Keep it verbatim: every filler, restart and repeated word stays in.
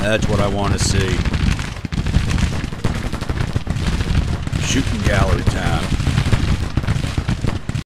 That's what I want to see. Shooting gallery time.